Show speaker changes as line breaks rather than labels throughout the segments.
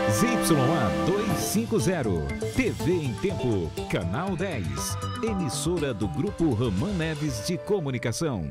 ZYA 250, TV em Tempo, Canal 10, emissora do Grupo Ramã Neves de Comunicação.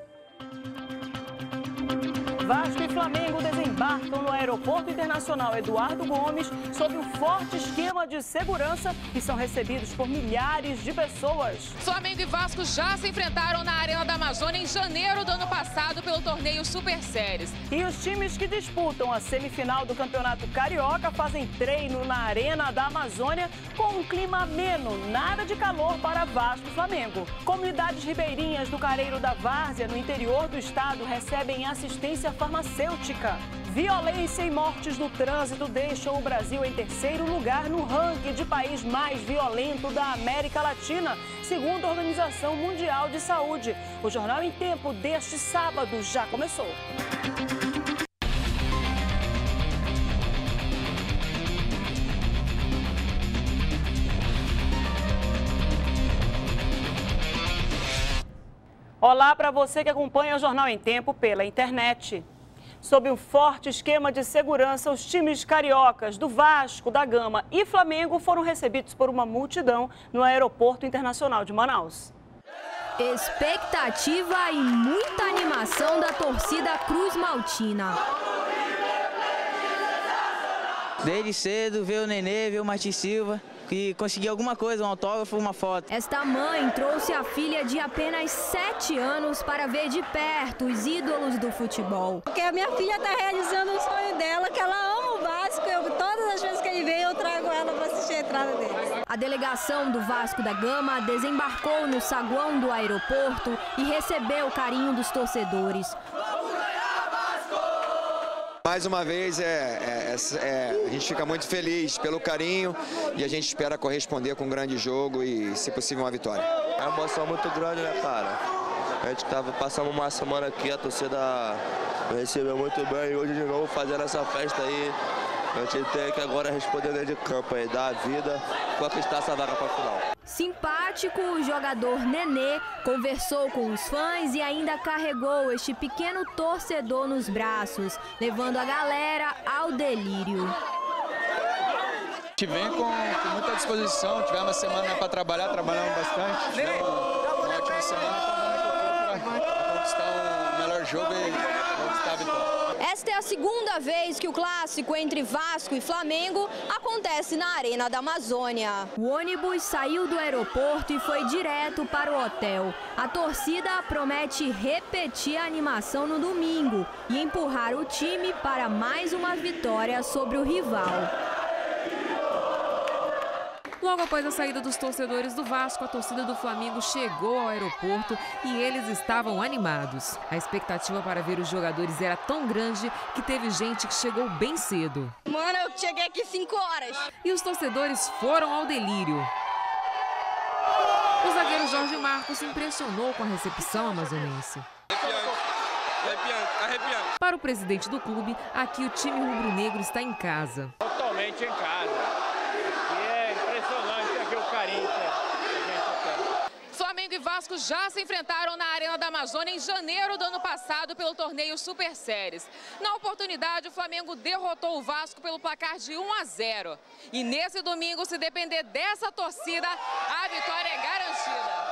Vasco e Flamengo desembarcam no Aeroporto Internacional Eduardo Gomes sob um forte esquema de segurança e são recebidos por milhares de pessoas.
Flamengo e Vasco já se enfrentaram na Arena da Amazônia em janeiro do ano passado pelo torneio Super Séries.
E os times que disputam a semifinal do Campeonato Carioca fazem treino na Arena da Amazônia com um clima ameno, nada de calor para Vasco e Flamengo. Comunidades ribeirinhas do Careiro da Várzea, no interior do estado, recebem assistência farmacêutica. Violência e mortes no trânsito deixam o Brasil em terceiro lugar no ranking de país mais violento da América Latina, segundo a Organização Mundial de Saúde. O Jornal em Tempo deste sábado já começou. Olá para você que acompanha o Jornal em Tempo pela internet. Sob um forte esquema de segurança, os times cariocas do Vasco, da Gama e Flamengo foram recebidos por uma multidão no Aeroporto Internacional de Manaus.
Expectativa e muita animação da torcida Cruz Maltina.
Desde cedo, ver o Nenê, ver o Martin Silva, que conseguiu alguma coisa, um autógrafo, uma foto.
Esta mãe trouxe a filha de apenas 7 anos para ver de perto os ídolos do futebol.
Porque a minha filha está realizando o sonho dela, que ela ama o Vasco. Todas as vezes que ele vem, eu trago ela para assistir a entrada dele.
A delegação do Vasco da Gama desembarcou no saguão do aeroporto e recebeu o carinho dos torcedores.
Mais uma vez, a gente fica muito feliz pelo carinho e a gente espera corresponder com um grande jogo e, se possível, uma vitória.
É uma emoção muito grande, né, cara? A gente passando uma semana aqui, a torcida recebeu muito bem e hoje de novo fazendo essa festa aí. A gente tem que agora responder dentro de campo aí, dar a vida, conquistar essa vaga para a final.
Simpático, o jogador Nenê conversou com os fãs e ainda carregou este pequeno torcedor nos braços, levando a galera ao delírio.
A gente vem com muita disposição, tivemos uma semana para trabalhar, trabalhamos bastante. Tivemos uma ótima semana, para conquistar o melhor jogo e conquistar a vitória.
Esta é a segunda vez que o clássico entre Vasco e Flamengo acontece na Arena da Amazônia. O ônibus saiu do aeroporto e foi direto para o hotel. A torcida promete repetir a animação no domingo e empurrar o time para mais uma vitória sobre o rival.
Logo após a saída dos torcedores do Vasco, a torcida do Flamengo chegou ao aeroporto e eles estavam animados. A expectativa para ver os jogadores era tão grande que teve gente que chegou bem cedo.
Mano, eu cheguei aqui 5 horas.
E os torcedores foram ao delírio. O zagueiro Jorge Marcos se impressionou com a recepção amazonense. Arrepiante. Para o presidente do clube, aqui o time rubro-negro está em casa.
Totalmente em casa.
Flamengo e Vasco já se enfrentaram na Arena da Amazônia em janeiro do ano passado pelo torneio Super Séries. Na oportunidade, o Flamengo derrotou o Vasco pelo placar de 1-0. E nesse domingo, se depender dessa torcida, a vitória é garantida.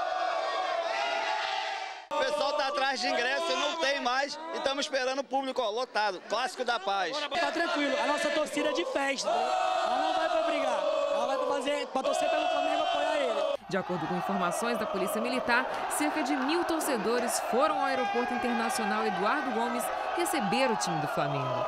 O pessoal está atrás de ingresso e não tem mais. E estamos esperando o público lotado. Clássico da Paz.
Tá tranquilo, a nossa torcida é de festa. Ela não vai para brigar, ela vai para torcer pelo Flamengo e apoiar ele.
De acordo com informações da Polícia Militar, cerca de 1.000 torcedores foram ao Aeroporto Internacional Eduardo Gomes receber o time do Flamengo.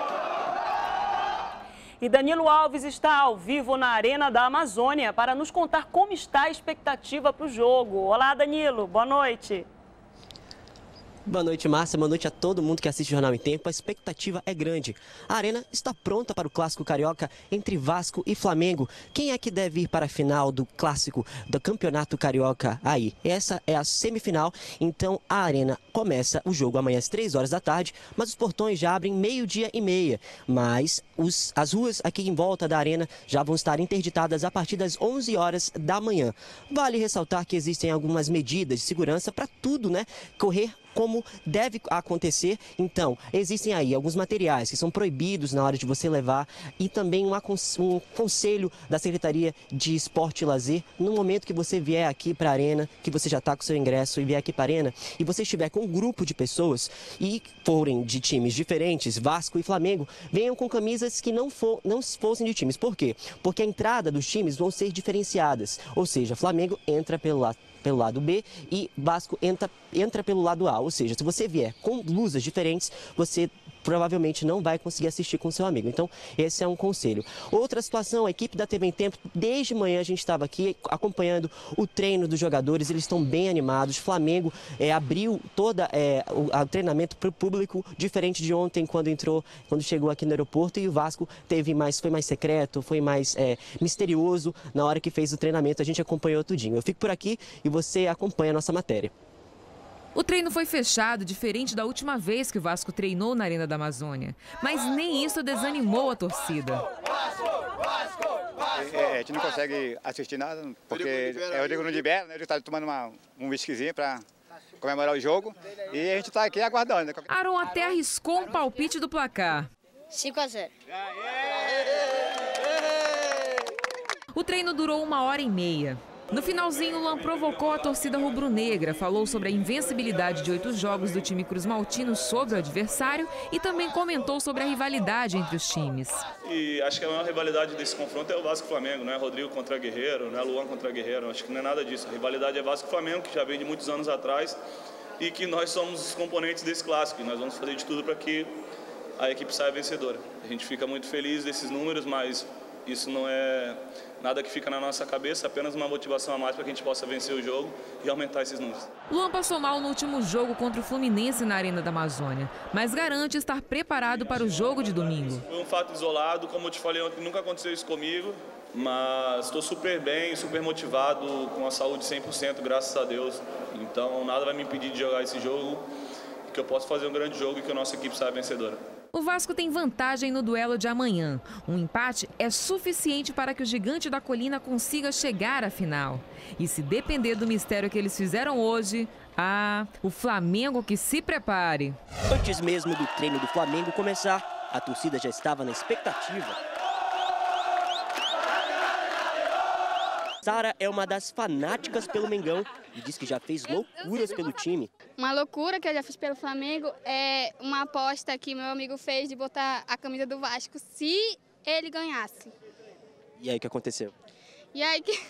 E Danilo Alves está ao vivo na Arena da Amazônia para nos contar como está a expectativa para o jogo. Olá, Danilo, boa noite.
Boa noite, Márcia. Boa noite a todo mundo que assiste o Jornal em Tempo. A expectativa é grande. A Arena está pronta para o Clássico Carioca entre Vasco e Flamengo. Quem é que deve ir para a final do Clássico do Campeonato Carioca aí? Essa é a semifinal, então a Arena começa o jogo amanhã às 3 horas da tarde, mas os portões já abrem 12h30. Mas as ruas aqui em volta da Arena já vão estar interditadas a partir das 11 horas da manhã. Vale ressaltar que existem algumas medidas de segurança para tudo, né? Correr como deve acontecer. Então, existem aí alguns materiais que são proibidos na hora de você levar e também um conselho da Secretaria de Esporte e Lazer. No momento que você vier aqui para a Arena, que você já está com o seu ingresso e vier aqui para a Arena, e você estiver com um grupo de pessoas e forem de times diferentes, Vasco e Flamengo, venham com camisas que não fossem de times. Por quê? Porque a entrada dos times vão ser diferenciadas, ou seja, Flamengo entra pelo lado B e Vasco entra pelo lado A. Ou seja, se você vier com blusas diferentes, você provavelmente não vai conseguir assistir com seu amigo. Então, esse é um conselho. Outra situação, a equipe da TV em Tempo, desde manhã a gente estava aqui acompanhando o treino dos jogadores, eles estão bem animados. O Flamengo abriu todo o treinamento para o público, diferente de ontem, quando chegou aqui no aeroporto, e o Vasco foi mais secreto, foi mais misterioso na hora que fez o treinamento. A gente acompanhou tudinho. Eu fico por aqui e você acompanha a nossa matéria.
O treino foi fechado, diferente da última vez que o Vasco treinou na Arena da Amazônia. Mas nem isso desanimou a torcida.
A gente não consegue assistir nada, porque o Rodrigo não libera, né? A gente está tomando um whiskyzinho para comemorar o jogo e a gente está aqui aguardando. Né?
Aron até arriscou um palpite do placar.
5-0.
O treino durou 1h30. No finalzinho, Luan provocou a torcida rubro-negra, falou sobre a invencibilidade de 8 jogos do time cruzmaltino sobre o adversário e também comentou sobre a rivalidade entre os times.
E acho que a maior rivalidade desse confronto é o Vasco e Flamengo, não é Rodrigo contra Guerreiro, não é Luan contra Guerreiro, acho que não é nada disso. A rivalidade é Vasco e Flamengo, que já vem de muitos anos atrás e que nós somos os componentes desse clássico e nós vamos fazer de tudo para que a equipe saia vencedora. A gente fica muito feliz desses números, mas isso não é nada que fica na nossa cabeça, apenas uma motivação a mais para que a gente possa vencer o jogo e aumentar esses números.
Luan passou mal no último jogo contra o Fluminense na Arena da Amazônia, mas garante estar preparado para o jogo de domingo.
Foi um fato isolado, como eu te falei ontem, nunca aconteceu isso comigo, mas estou super bem, super motivado, com a saúde 100%, graças a Deus. Então nada vai me impedir de jogar esse jogo, que eu posso fazer um grande jogo e que a nossa equipe saia vencedora.
O Vasco tem vantagem no duelo de amanhã. Um empate é suficiente para que o Gigante da Colina consiga chegar à final. E se depender do mistério que eles fizeram hoje, o Flamengo que se prepare.
Antes mesmo do treino do Flamengo começar, a torcida já estava na expectativa. Sara é uma das fanáticas pelo Mengão e diz que já fez loucuras pelo time.
Uma loucura que eu já fiz pelo Flamengo é uma aposta que meu amigo fez de botar a camisa do Vasco se ele ganhasse.
E aí o que aconteceu?
E aí que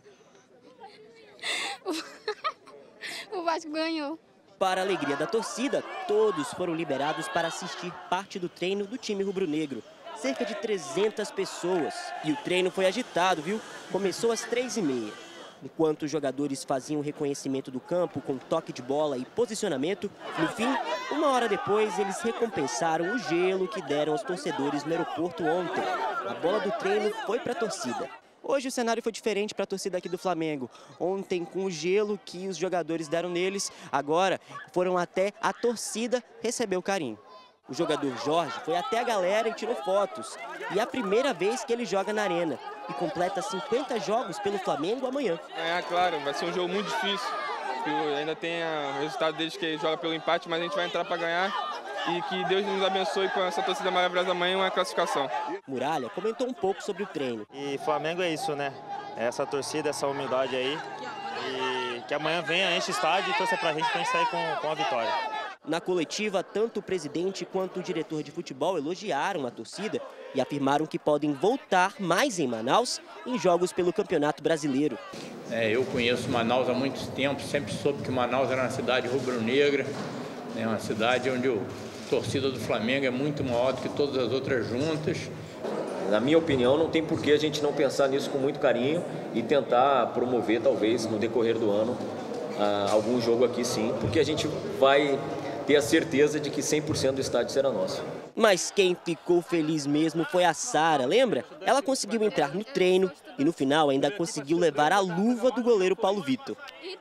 o Vasco ganhou.
Para a alegria da torcida, todos foram liberados para assistir parte do treino do time rubro-negro. Cerca de 300 pessoas. E o treino foi agitado, viu? Começou às 3h30. Enquanto os jogadores faziam o reconhecimento do campo com toque de bola e posicionamento, no fim, 1 hora depois, eles recompensaram o gelo que deram aos torcedores no aeroporto ontem. A bola do treino foi para a torcida. Hoje o cenário foi diferente para a torcida aqui do Flamengo. Ontem, com o gelo que os jogadores deram neles, agora foram até a torcida receber o carinho. O jogador Jorge foi até a galera e tirou fotos. E é a primeira vez que ele joga na Arena. E completa 50 jogos pelo Flamengo amanhã.
Claro, vai ser um jogo muito difícil. Ainda tem o resultado deles que joga pelo empate, mas a gente vai entrar para ganhar. E que Deus nos abençoe com essa torcida maravilhosa amanhã, uma classificação.
Muralha comentou um pouco sobre o treino.
E Flamengo é isso, né? Essa torcida, essa humildade aí. E que amanhã venha, enche o estádio e torça pra gente sair com a vitória.
Na coletiva, tanto o presidente quanto o diretor de futebol elogiaram a torcida e afirmaram que podem voltar mais em Manaus em jogos pelo Campeonato Brasileiro.
Eu conheço Manaus há muito tempo, sempre soube que Manaus era uma cidade rubro-negra, uma cidade onde a torcida do Flamengo é muito maior do que todas as outras juntas.
Na minha opinião, não tem por que a gente não pensar nisso com muito carinho e tentar promover, talvez, no decorrer do ano, algum jogo aqui sim, porque a gente vai ter a certeza de que 100% do estádio será nosso.
Mas quem ficou feliz mesmo foi a Sara, lembra? Ela conseguiu entrar no treino e no final ainda conseguiu levar a luva do goleiro Paulo Vitor.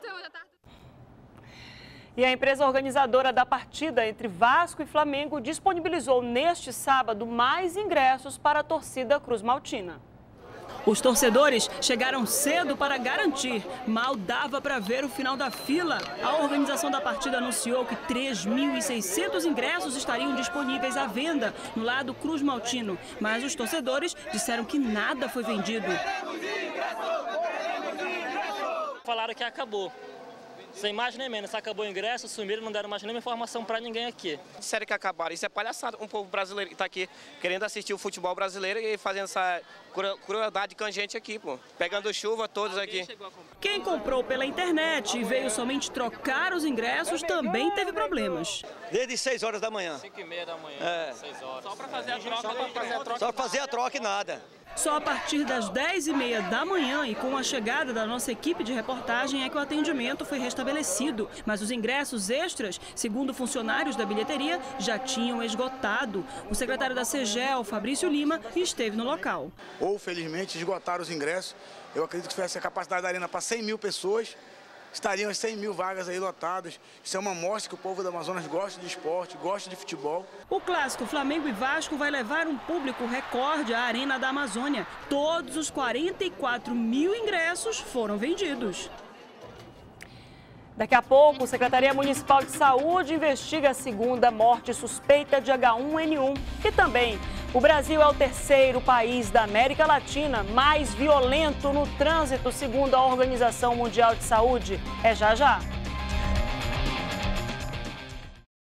E a empresa organizadora da partida entre Vasco e Flamengo disponibilizou neste sábado mais ingressos para a torcida cruzmaltina. Os torcedores chegaram cedo para garantir. Mal dava para ver o final da fila. A organização da partida anunciou que 3.600 ingressos estariam disponíveis à venda no lado Cruz Maltino. Mas os torcedores disseram que nada foi vendido.
Falaram que acabou. Sem mais nem menos, acabou o ingresso, sumiram, não deram mais nenhuma informação para ninguém aqui.
Disseram que acabaram, isso é palhaçada. Um povo brasileiro que está aqui querendo assistir o futebol brasileiro e fazendo essa crueldade com a gente aqui, pô. Pegando chuva todos aqui.
Quem comprou pela internet e veio somente trocar os ingressos também teve problemas.
Desde 6 horas da manhã.
5h30 da manhã, 6 horas. Só para fazer a troca.
Só fazer a troca e nada.
Só a partir das 10h30 da manhã e com a chegada da nossa equipe de reportagem é que o atendimento foi restabelecido. Mas os ingressos extras, segundo funcionários da bilheteria, já tinham esgotado. O secretário da CEGEL, Fabrício Lima, esteve no local.
Ou, felizmente, esgotaram os ingressos. Eu acredito que tivesse a capacidade da arena para 100 mil pessoas. Estariam as 100 mil vagas aí lotadas. Isso é uma mostra que o povo do Amazonas gosta de esporte, gosta de futebol.
O clássico Flamengo e Vasco vai levar um público recorde à Arena da Amazônia. Todos os 44 mil ingressos foram vendidos. Daqui a pouco, a Secretaria Municipal de Saúde investiga a segunda morte suspeita de H1N1. E também, o Brasil é o terceiro país da América Latina mais violento no trânsito, segundo a Organização Mundial de Saúde. É já já.